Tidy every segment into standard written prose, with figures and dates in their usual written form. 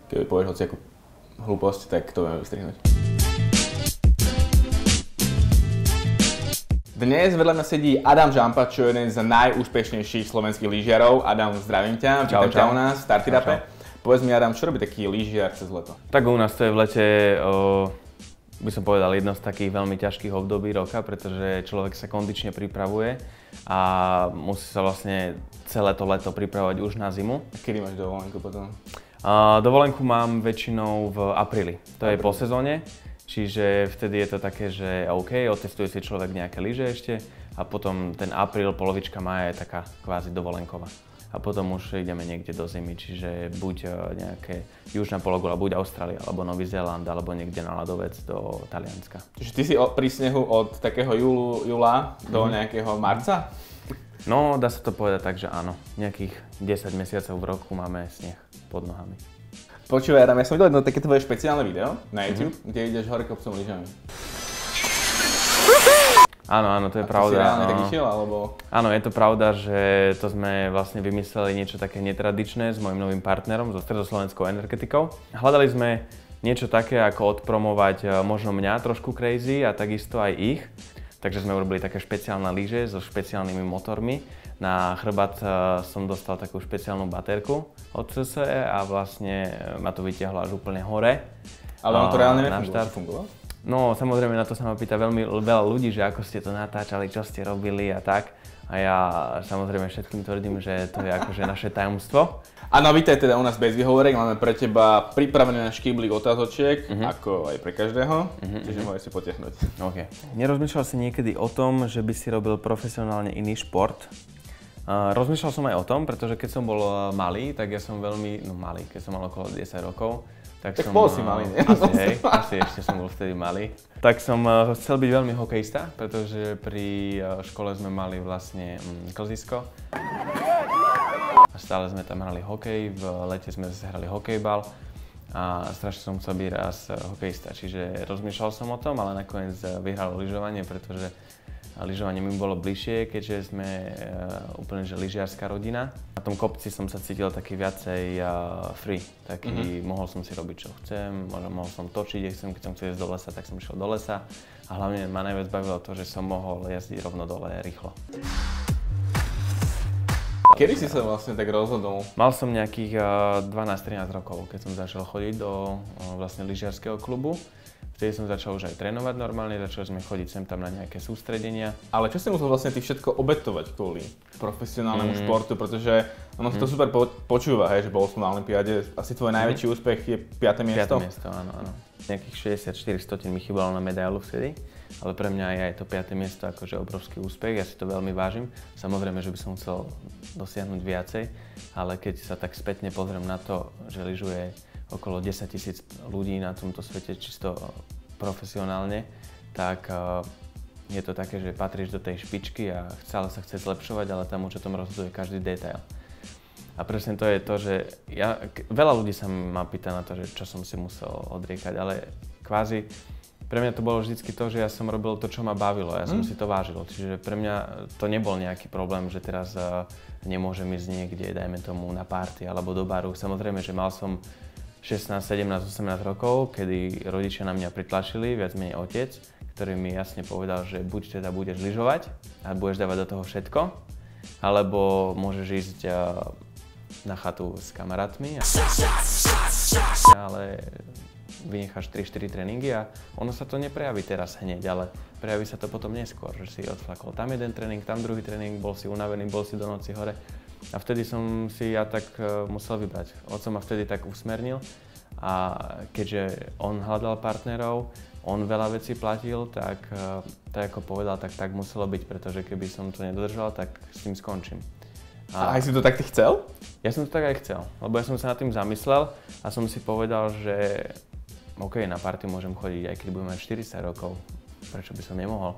Keby povieš hociakú hlúposť, tak to vieme vystrihnúť. Dnes vedľa mňa sedí Adam Žampa, čo je jeden z najúspešnejších slovenských lyžiarov. Adam, zdravím ťa, vítam ťa u nás v Startidape. Povedz mi, Adam, čo robí taký lyžiar cez leto? Tak u nás to je v lete, by som povedal, jedno z takých veľmi ťažkých období roka, pretože človek sa kondične pripravuje a musí sa vlastne celé to leto pripravovať už na zimu. A kedy máš dovolenku potom? Dovolenku mám väčšinou v apríli, to je po sezóne. Čiže vtedy je to také, že OK, otestuje si človek nejaké lyže ešte a potom ten apríl, polovička mája je taká kvázi dovolenková. A potom už ideme niekde do zimy, čiže buď nejaké južná pologula, buď Austrália, alebo Nový Zéland, alebo niekde na ľadovec do Talianska. Čiže ty si pri snehu od takého júla do nejakého marca? No, dá sa to povedať tak, že áno. Nejakých 10 mesiacov v roku máme sneh pod nohami. Počúvaj, Adam, ja som videl jedno také tvoje špeciálne video na YouTube, kde ideš hore kopcom lyžami. Áno, to je pravda. A to si reálne tak išiel, alebo? Áno, je to pravda, že to sme vlastne vymysleli niečo také netradičné s mojím novým partnerom, so Stredoslovenskou energetikou. Hľadali sme niečo také, ako odpromovať možno mňa trošku crazy a takisto aj ich. Takže sme urobili také špeciálne lyže so špeciálnymi motormi. Na chrbát som dostal takú špeciálnu baterku od CSE a vlastne ma to vytiahlo až úplne hore. Ale on to reálne nefungovalo? No, samozrejme, na to sa ma pýta veľmi veľa ľudí, že ako ste to natáčali, čo ste robili a tak. A ja samozrejme všetkým tvrdím, že to je akože naše tajomstvo. Áno, vítaj teda u nás bez výhovorek, máme pre teba pripravený náš štíblik otázočiek, ako aj pre každého, čiže môžeš si potiahnuť. OK. Nerozmýšľal si niekedy o tom, že by si robil profesionálne iný šport? Rozmýšľal som aj o tom, pretože keď som bol malý, tak ja som veľmi, malý, keď som mal okolo 10 rokov, tak bol si malý, nie? Asi ešte som bol vtedy malý. Tak som chcel byť veľmi hokejista, pretože pri škole sme mali vlastne klzisko. A stále sme tam hrali hokej, v lete sme zase hrali hokejbal a strašne som chcel byť raz hokejista. Čiže rozmýšľal som o tom, ale nakoniec vyhralo lyžovanie, pretože lyžovanie mi bolo bližšie, keďže sme úplne že lyžiarska rodina. Na tom kopci som sa cítil taký viacej free, taký mohol som si robiť čo chcem, mohol som točiť, keď som chcel ísť do lesa, tak som išiel do lesa a hlavne ma najviac bavilo to, že som mohol jazdiť rovno dole rýchlo. Kedy si sa vlastne tak rozhodol? Mal som nejakých 12-13 rokov, keď som začal chodiť do vlastne lyžiarskeho klubu. Vtedy som začal už aj trénovať normálne, začali sme chodiť sem tam na nejaké sústredenia. Ale čo si musel vlastne ty všetko obetovať kvôli profesionálnemu športu, pretože ono sa to super počúva, hej, že bol som na olympiáde, asi tvoj najväčší úspech je 5. miesto? 5. miesto, áno. Nejakých 64 stotín mi chýbalo na medailu vtedy, ale pre mňa je aj to 5. miesto akože obrovský úspech, ja si to veľmi vážim. Samozrejme, že by som chcel dosiahnuť viacej, ale keď sa tak spätne pozriem na to, že lyžuje okolo 10 000 ľudí na tomto svete čisto profesionálne, tak je to také, že patríš do tej špičky a stále sa chce zlepšovať, ale tam už o tom rozhoduje každý detail. A presne to je to, že veľa ľudí sa ma pýta na to, že čo som si musel odriekať, ale kvázi pre mňa to bolo vždycky to, že ja som robil to, čo ma bavilo, ja som si to vážil. Čiže pre mňa to nebol nejaký problém, že teraz nemôžem ísť niekde, dajme tomu na party alebo do baru. Samozrejme, že mal som 16, 17, 18 rokov, kedy rodičia na mňa pritlačili, viac menej otec, ktorý mi jasne povedal, že buď teda budeš lyžovať a budeš dávať do toho všetko, alebo môžeš ísť na chatu s kamarátmi, ale vynecháš 3-4 tréningy a ono sa to neprejaví teraz hneď, ale prejaví sa to potom neskôr, že si odflakol tam jeden tréning, tam druhý tréning, bol si unavený, bol si do noci hore. A vtedy som si ja tak musel vybrať. Otco ma vtedy tak usmernil a keďže on hľadal partnerov, on veľa vecí platil, tak ako povedal, tak muselo byť, pretože keby som to nedodržal, tak s tým skončím. A aj si to tak ty chcel? Ja som to tak aj chcel, lebo ja som sa nad tým zamyslel a som si povedal, že OK, na party môžem chodiť, aj keď budem mať 40 rokov, prečo by som nemohol?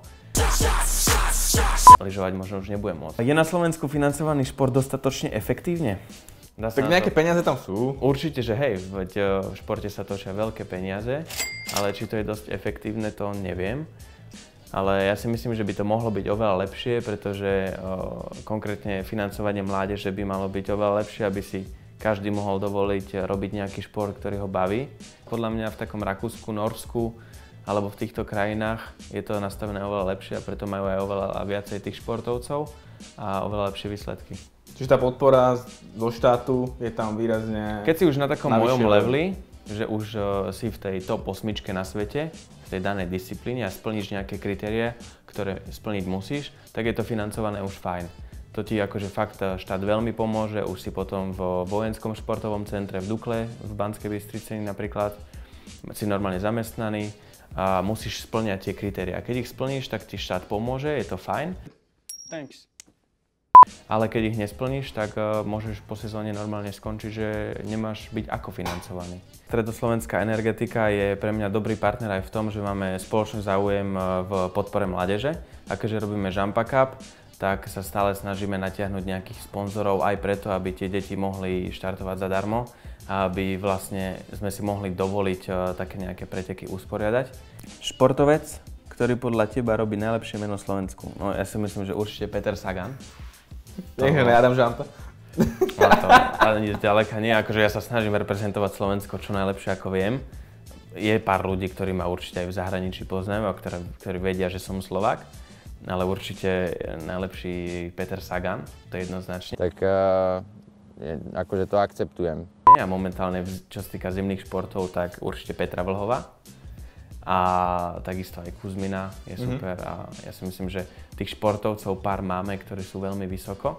Lyžovať možno už nebudem môcť. Je na Slovensku financovaný šport dostatočne efektívne? Tak nejaké peniaze tam sú. Určite, že hej, veď v športe sa točia veľké peniaze, ale či to je dosť efektívne, to neviem. Ale ja si myslím, že by to mohlo byť oveľa lepšie, pretože konkrétne financovanie mládeže by malo byť oveľa lepšie, aby si každý mohol dovoliť robiť nejaký šport, ktorý ho baví. Podľa mňa v takom Rakúsku, Norsku alebo v týchto krajinách je to nastavené oveľa lepšie a preto majú aj oveľa viacej tých športovcov a oveľa lepšie výsledky. Čiže tá podpora zo štátu je tam výrazne... Keď si už na takom mojom leveli, že už si v tej top 8 na svete, v tej danej disciplíne a splníš nejaké kritéria, ktoré splniť musíš, tak je to financované už fajn. To ti akože fakt štát veľmi pomôže, už si potom v vojenskom športovom centre v Dukle, v Banskej Bystrici napríklad, si normálne zamestnaný a musíš spĺňať tie kritériá. Keď ich splníš, tak ti štát pomôže, je to fajn. Thanks. Ale keď ich nesplníš, tak môžeš po sezóne normálne skončiť, že nemáš byť ako financovaný. Stredoslovenská energetika je pre mňa dobrý partner aj v tom, že máme spoločný záujem v podpore mládeže. A keďže robíme Jumpa Cup, tak sa stále snažíme natiahnuť nejakých sponzorov aj preto, aby tie deti mohli štartovať zadarmo a aby vlastne sme si mohli dovoliť také nejaké preteky usporiadať. Športovec, ktorý podľa teba robí najlepšie meno Slovensku? No ja si myslím, že určite Peter Sagan. Nechže ne Adam Žampa. Ale ďaleka nie, akože ja sa snažím reprezentovať Slovensko čo najlepšie ako viem. Je pár ľudí, ktorí ma určite aj v zahraničí poznajú a ktorí vedia, že som Slovák. Ale určite najlepší Peter Sagan, to je jednoznačne. Tak akože to akceptujem. A momentálne, čo sa týka zimných športov, tak určite Petra Vlhová. A takisto aj Kuzmina je super a ja si myslím, že tých športovcov pár máme, ktorí sú veľmi vysoko.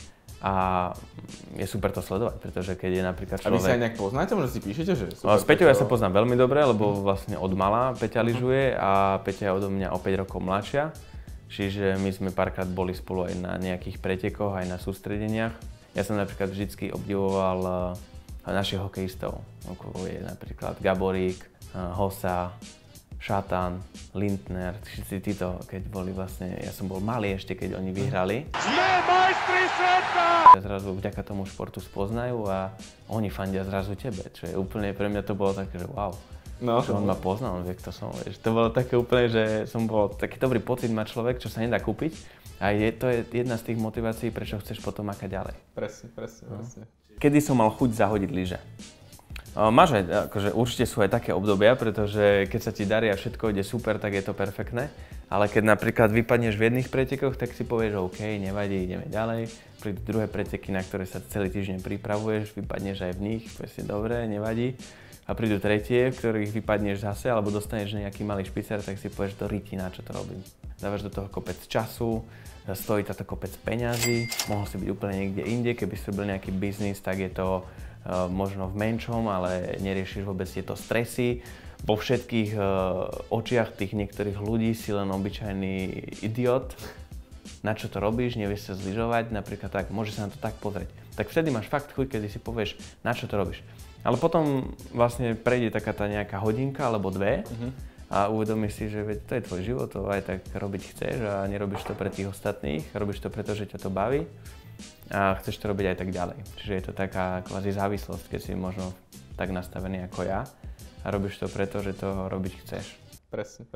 A je super to sledovať, pretože keď je napríklad človek... A vy sa aj nejak poznáte, možno si píšete, že super? S Peťou ja sa poznám veľmi dobre, lebo vlastne od mala Peťa lyžuje a Peťa je odo mňa o 5 rokov mladšia. Čiže my sme párkrát boli spolu aj na nejakých pretekoch, aj na sústredeniach. Ja som napríklad vždycky obdivoval našich hokejistov. Je napríklad Gaborík, Hossa, Šatan, Lindner, všetci títo, keď boli vlastne, ja som bol malý ešte, keď oni vyhrali. Sme majstri sveta! Zrazu vďaka tomu športu spoznajú a oni fandia zrazu tebe, čo je úplne, pre mňa to bolo také, že wow. No. Že on ma poznal, on vie, kto som, vieš. To bolo také úplne, že som bol taký dobrý pocit má človek, čo sa nedá kúpiť. A to je jedna z tých motivácií, prečo chceš potom makať ďalej. Presne. Kedy som mal chuť zahodiť lyže? Máš aj, akože určite sú aj také obdobia, pretože keď sa ti darí a všetko ide super, tak je to perfektné. Ale keď napríklad vypadneš v jedných pretekoch, tak si povieš, OK, nevadí, ideme ďalej. Prídu druhé preteky, na ktoré sa celý týždeň pripravuješ, vypadneš aj v nich, povieš si, dobre, nevadí. A prídu tretie, v ktorých vypadneš zase, alebo dostaneš nejaký malý špicer, tak si povieš, do ryti, na čo to robím. Dávaš do toho kopec času, stojí to kopec peňazí, mohol si byť úplne niekde inde, keby si robil nejaký biznis, tak je to možno v menšom, ale neriešiš vôbec tieto stresy. Vo všetkých očiach tých niektorých ľudí si len obyčajný idiot. Na čo to robíš, nevieš sa zlyžovať, napríklad tak, môže sa na to tak pozrieť. Tak vtedy máš fakt chuť, kedy si povieš, na čo to robíš. Ale potom vlastne prejde taká tá nejaká hodinka alebo dve a uvedomíš si, že veď to je tvoj život, to aj tak robiť chceš a nerobíš to pre tých ostatných, robíš to preto, že ťa to baví a chceš to robiť aj tak ďalej. Čiže je to taká kvázi závislosť, keď si možno tak nastavený ako ja a robíš to preto, že to robiť chceš. Presne.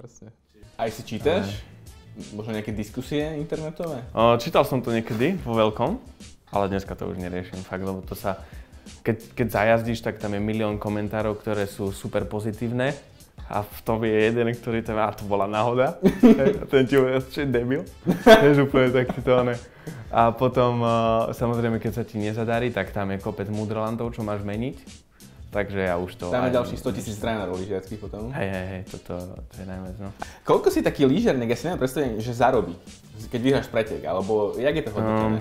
Aj si čítaš? Možno nejaké diskusie internetové? Čítal som to niekedy vo veľkom, ale dneska to už neriešim fakt, lebo to sa... Keď zajazdíš, tak tam je milión komentárov, ktoré sú super pozitívne a v tom je jeden, ktorý tam, to bola náhoda, ten ti bude čo je debil, vieš úplne tak to ne. A potom samozrejme, keď sa ti nezadarí, tak tam je kopec múdrolantov, čo máš meniť, takže ja už to... Tam je ďalší 100 000 trénerov lyžiarských potom. Hej, toto je najmä, no. Koľko si taký lyžiarník, ja si neviem predstaviť, že zarobí, keď vyhráš pretek, alebo jak je to hodnotené?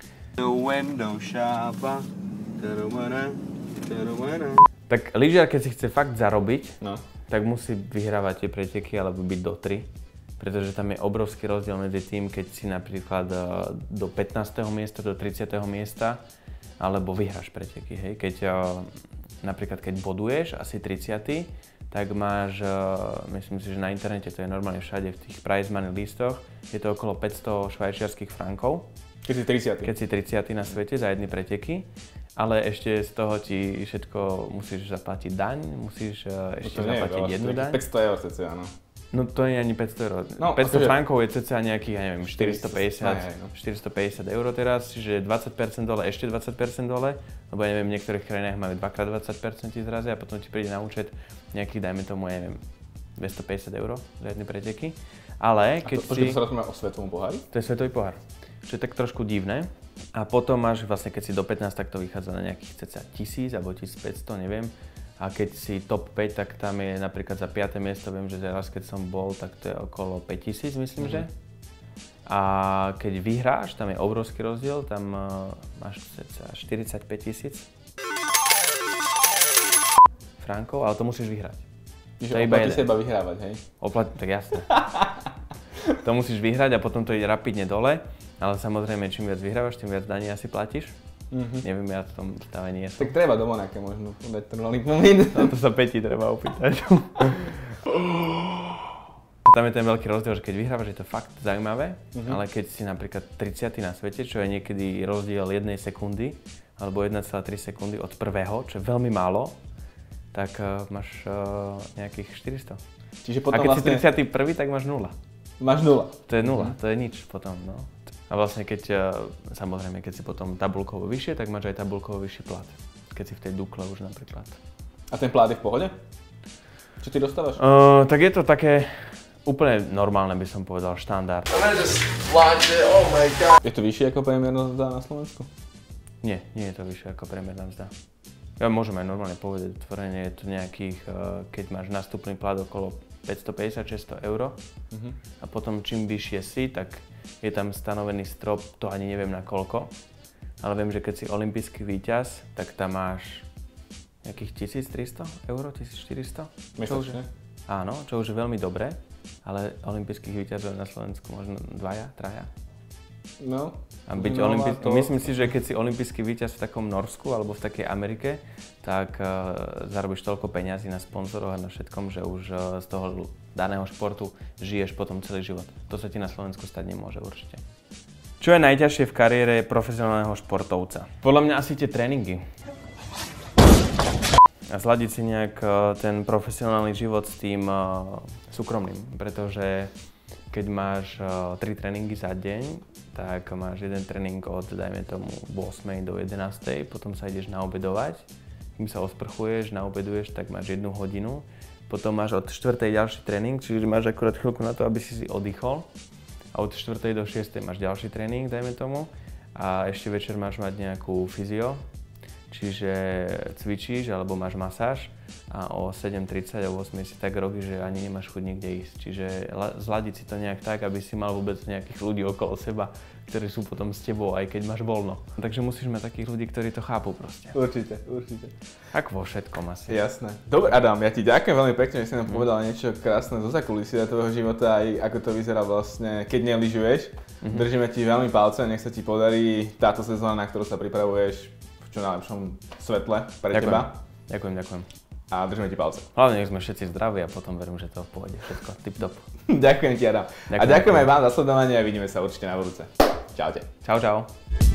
Tak lyžiar, keď si chce fakt zarobiť, tak musí vyhrávať tie preteky alebo byť do 3. Pretože tam je obrovský rozdiel medzi tým, keď si napríklad do 15. miesta, do 30. miesta, alebo vyhráš preteky, hej. Napríklad keď boduješ, asi 30. tak máš, myslím si, že na internete to je normálne všade v tých prize money listoch, je to okolo 500 švajčiarskych frankov. Keď si 30. Na svete za jedny preteky, ale ešte z toho ti všetko musíš zaplatiť daň, musíš ešte zaplatiť jednu daň. 500 eur cca, áno. No to nie je ani 500 eur. No, 500 frankov je cca nejakých, ja neviem, 450 eur teraz, čiže 20% dole, ešte 20% dole, lebo ja neviem, v niektorých krajinách majú 2x20% ti zrazia a potom ti príde na účet nejakých, dajme tomu, ja neviem, 250 eur za jedny preteky. Ale keď si... to sa rozpráva o svetovom pohári? To je svetový pohár, čo je tak trošku divné. A potom máš vlastne, keď si do 15, tak to vychádza na nejakých cca 1000 alebo 1500, neviem. A keď si top 5, tak tam je napríklad za 5. miesto, viem, že raz keď som bol, tak to je okolo 5000, myslím, že. A keď vyhráš, tam je obrovský rozdiel, tam máš cca 45 000 frankov, ale to musíš vyhrať. Čiže oplatí sa iba vyhrávať, hej? Tak jasné. To musíš vyhrať a potom to ide rapidne dole, ale samozrejme, čím viac vyhrávaš, tým viac daní asi platíš. Neviem, ja v tom stave nie som. Tak treba do Monáka možno dať ten rolling moment. No to sa Peti treba opýtať. Tam je ten veľký rozdiel, že keď vyhrávaš, je to fakt zaujímavé, ale keď si napríklad 30. na svete, čo je niekedy rozdiel 1 sekundy, alebo 1,3 sekundy od prvého, čo je veľmi málo, tak máš nejakých 400. Čiže potom a keď si 31., tak máš 0. Máš 0. To je 0, to je nič potom, no. A vlastne samozrejme, keď si potom tabuľkovo vyššie, tak máš aj tabuľkovo vyšší plat. Keď si v tej Dukle už napríklad. A ten plat je v pohode? Čo ty dostávaš? Tak je to také úplne normálne, by som povedal, štandard. Je to vyššie ako priemerná mzda na Slovensku? Nie, nie je to vyššie ako priemerná mzda. Ja môžem aj normálne povedať, otvorene je to nejakých, keď máš nástupný plat okolo 550-600 eur. A potom čím vyššie si, tak je tam stanovený strop, to ani neviem na koľko. Ale viem, že keď si olympijský víťaz, tak tam máš nejakých 1300 eur, 1400. Mesačne? Áno, čo už je veľmi dobré, ale olympijských víťazov na Slovensku možno 2, 3. No. A byť myslím si, že keď si olympijský víťaz v takom Norsku alebo v takej Amerike, tak zarobíš toľko peňazí na sponzoroch a na všetkom, že už z toho daného športu žiješ potom celý život. To sa ti na Slovensku stať nemôže určite. Čo je najťažšie v kariére profesionálneho športovca? Podľa mňa asi tie tréningy. A zladiť si nejak ten profesionálny život s tým súkromným, pretože keď máš 3 tréningy za deň, tak máš jeden tréning od, dajme tomu, 8 do 11, potom sa ideš naobedovať, kým sa osprchuješ, naobeduješ, tak máš 1 hodinu, potom máš od 4. ďalší tréning, čiže máš akurát chvíľku na to, aby si oddychol, a od 4. do 6. máš ďalší tréning, dajme tomu, a ešte večer máš mať nejakú fyzio, čiže cvičíš alebo máš masáž a o 7:30 a o 8 si tak robíš, že ani nemáš chuť nikde ísť. Čiže zladiť si to nejak tak, aby si mal vôbec nejakých ľudí okolo seba, ktorí sú potom s tebou, aj keď máš voľno. Takže musíš mať takých ľudí, ktorí to chápu proste. Určite. Ako vo všetkom asi. Jasné. Dobre, Adam, ja ti ďakujem veľmi pekne, že si nám povedal niečo krásne zo zákulisia tvojho života, aj ako to vyzerá vlastne, keď nelyžuješ. Držíme ti veľmi palce, nech sa ti podarí táto sezóna, na ktorú sa pripravuješ v čo najlepšom svetle pre teba. Ďakujem. A držíme ti palce. Hlavne, nech sme všetci zdraví a potom verím, že to pôjde všetko tip-top. Ďakujem ti, Adam. A ďakujem aj vám za sledovanie a vidíme sa určite na budúce. Čaute. Čau.